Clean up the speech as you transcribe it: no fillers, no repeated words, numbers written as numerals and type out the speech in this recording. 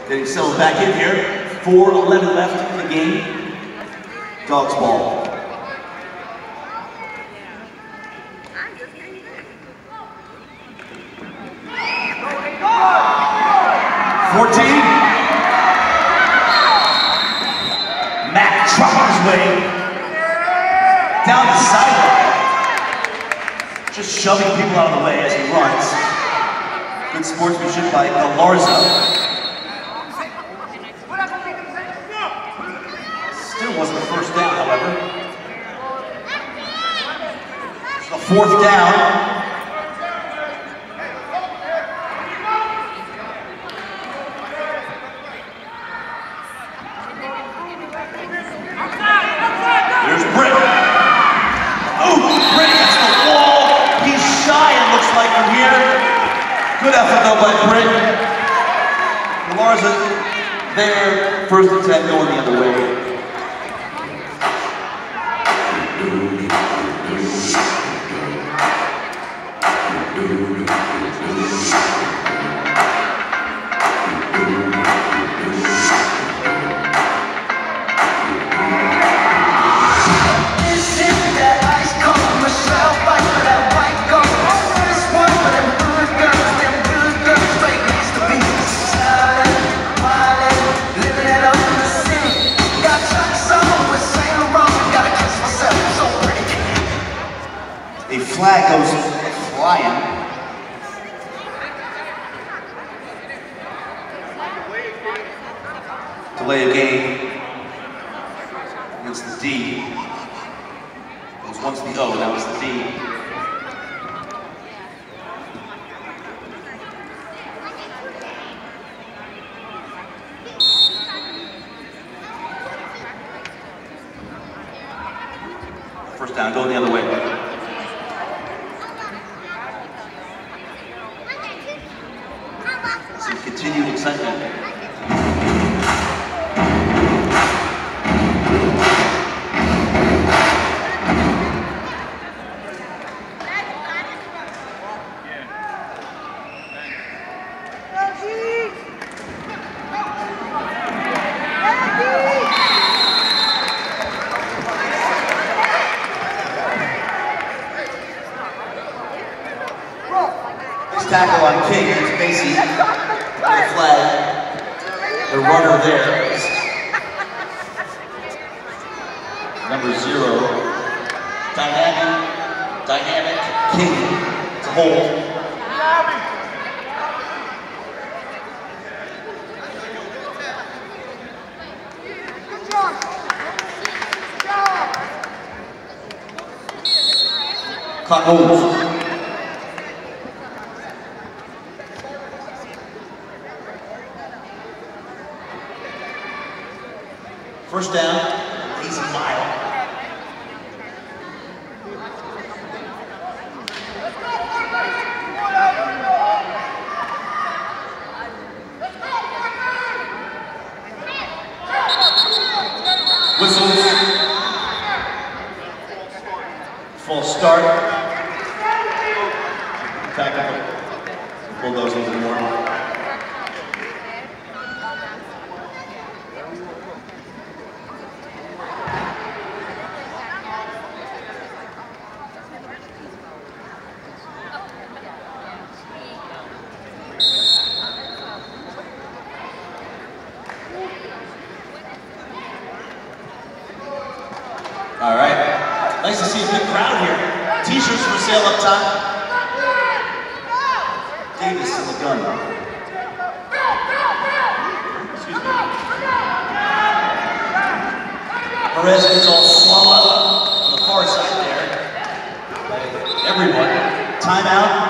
Getting settled back in here. 4:11 left in the game. Dawgs ball. 14. Mac trucking his way down the sideline. Just shoving people out of the way as he runs. Good sportsmanship by Galarza. Still wasn't a first down, however. It's the 4th down. There's Britt. Oh, Britt against the wall. He's shy, it looks like, from here. Good effort, though, by Britt. Galarza there. First attempt going the other way. A flag goes flying. Delay of game against the D. It was once the O, now it's the D. First down, going the other way. Some continued excitement. This tackle on King, it's Macy. The flag, the runner there is number 0, dynamic King to hold. Clock holds. First down, easy mile. Whistles. Full start. Back up. Bulldogs a little more. All right, nice to see a big crowd here. T-shirts for sale up top. Davis in the gun. Excuse me. Perez gets all swallowed up on the far side there. Everyone. Timeout.